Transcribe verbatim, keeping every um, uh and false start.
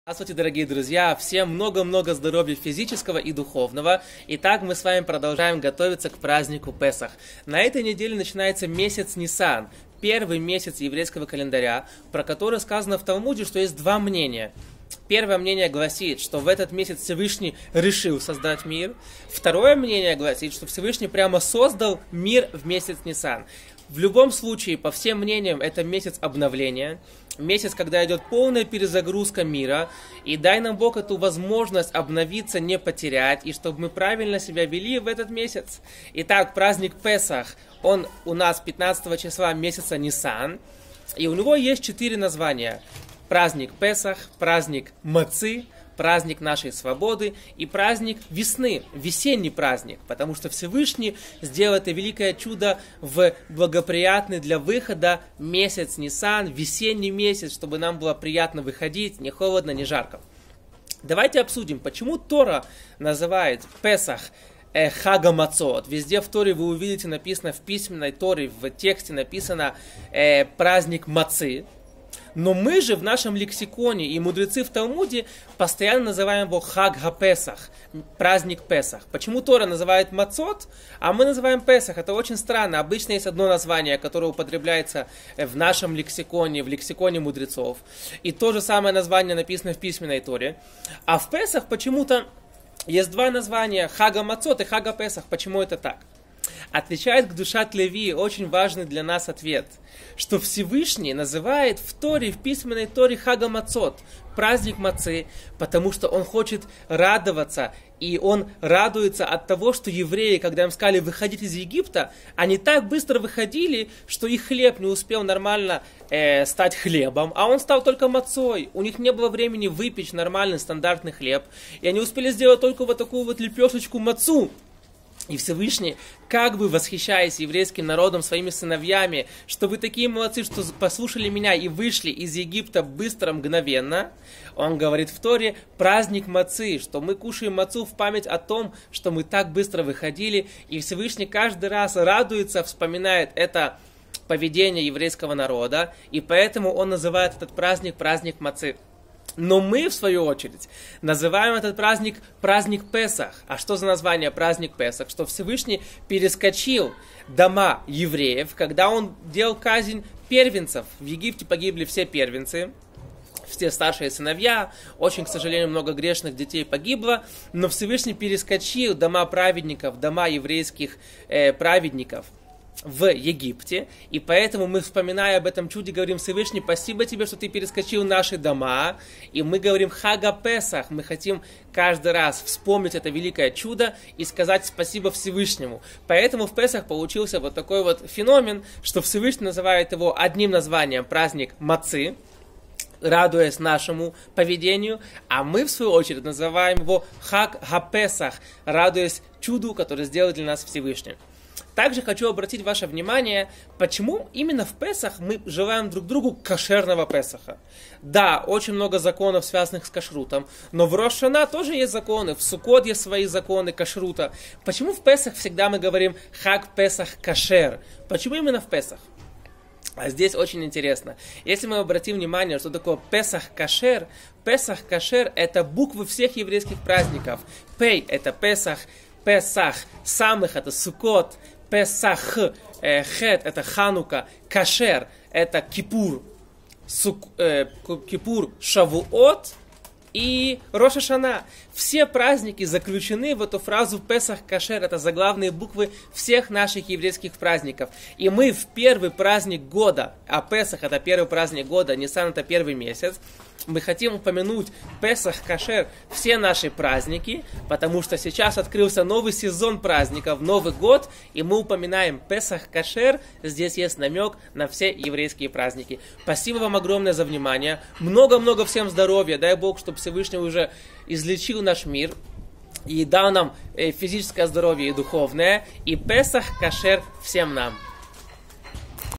Здравствуйте, дорогие друзья! Всем много-много здоровья физического и духовного. Итак, мы с вами продолжаем готовиться к празднику Песах. На этой неделе начинается месяц Нисан, первый месяц еврейского календаря, про который сказано в Талмуде, что есть два мнения. Первое мнение гласит, что в этот месяц Всевышний решил создать мир. Второе мнение гласит, что Всевышний прямо создал мир в месяц Нисан. В любом случае, по всем мнениям, это месяц обновления, месяц, когда идет полная перезагрузка мира, и дай нам Бог эту возможность обновиться, не потерять, и чтобы мы правильно себя вели в этот месяц. Итак, праздник Песах, он у нас пятнадцатого числа месяца Нисан, и у него есть четыре названия. Праздник Песах, праздник Мацы, праздник нашей свободы и праздник весны, весенний праздник, потому что Всевышний сделал это великое чудо в благоприятный для выхода месяц Нисан, весенний месяц, чтобы нам было приятно выходить, не холодно, не жарко. Давайте обсудим, почему Тора называет Песах э, Хага Мацот. Везде в Торе вы увидите написано, в письменной Торе, в тексте написано э, праздник Мацы. Но мы же в нашем лексиконе и мудрецы в Талмуде постоянно называем его Хаг ха-Песах, праздник Песах. Почему Тора называет Мацот, а мы называем Песах? Это очень странно. Обычно есть одно название, которое употребляется в нашем лексиконе, в лексиконе мудрецов. И то же самое название написано в письменной Торе. А в Песах почему-то есть два названия, Хага Мацот и Хага Песах. Почему это так? Отвечает Кдушат Леви очень важный для нас ответ, что Всевышний называет в Торе, в письменной Торе Хага Мацот, праздник Мацы, потому что он хочет радоваться, и он радуется от того, что евреи, когда им сказали выходить из Египта, они так быстро выходили, что их хлеб не успел нормально э, стать хлебом, а он стал только мацой. У них не было времени выпечь нормальный стандартный хлеб, и они успели сделать только вот такую вот лепешечку мацу. И Всевышний, как бы восхищаясь еврейским народом, своими сыновьями, что вы такие молодцы, что послушали меня и вышли из Египта быстро, мгновенно, он говорит в Торе праздник Мацы, что мы кушаем мацу в память о том, что мы так быстро выходили, и Всевышний каждый раз радуется, вспоминает это поведение еврейского народа, и поэтому он называет этот праздник праздник Мацы. Но мы, в свою очередь, называем этот праздник праздник Песах. А что за название праздник Песах? Что Всевышний перескочил дома евреев, когда он делал казнь первенцев. В Египте погибли все первенцы, все старшие сыновья. Очень, к сожалению, много грешных детей погибло. Но Всевышний перескочил дома праведников, дома еврейских э, праведников в Египте, и поэтому мы, вспоминая об этом чуде, говорим: Всевышний, спасибо тебе, что ты перескочил наши дома, и мы говорим Хага Песах, мы хотим каждый раз вспомнить это великое чудо и сказать спасибо Всевышнему. Поэтому в Песах получился вот такой вот феномен, что Всевышний называет его одним названием праздник Мацы, радуясь нашему поведению, а мы, в свою очередь, называем его Хаг ха-Песах, радуясь чуду, которое сделал для нас Всевышний. Также хочу обратить ваше внимание, почему именно в Песах мы желаем друг другу кошерного Песаха. Да, очень много законов, связанных с кашрутом, но в Рош ха-Шана тоже есть законы, в Суккот есть свои законы кашрута. Почему в Песах всегда мы говорим Хаг Песах кашер? Почему именно в Песах? А здесь очень интересно. Если мы обратим внимание, что такое Песах кашер, Песах кашер это буквы всех еврейских праздников. Пей это Песах, Песах самых это Суккот, Песах, э, Хет это Ханука, Кашер это Кипур, Сук, э, Кипур, Шавуот и Рош ха-Шана. Все праздники заключены в эту фразу Песах Кашер. Это заглавные буквы всех наших еврейских праздников. И мы в первый праздник года, а Песах это первый праздник года, Нисан это первый месяц, мы хотим упомянуть Песах Кашер, все наши праздники, потому что сейчас открылся новый сезон праздников, Новый год, и мы упоминаем Песах Кашер. Здесь есть намек на все еврейские праздники. Спасибо вам огромное за внимание. Много-много всем здоровья. Дай Бог, чтобы Всевышний уже излечил наш мир и дал нам физическое здоровье и духовное. И Песах Кашер всем нам.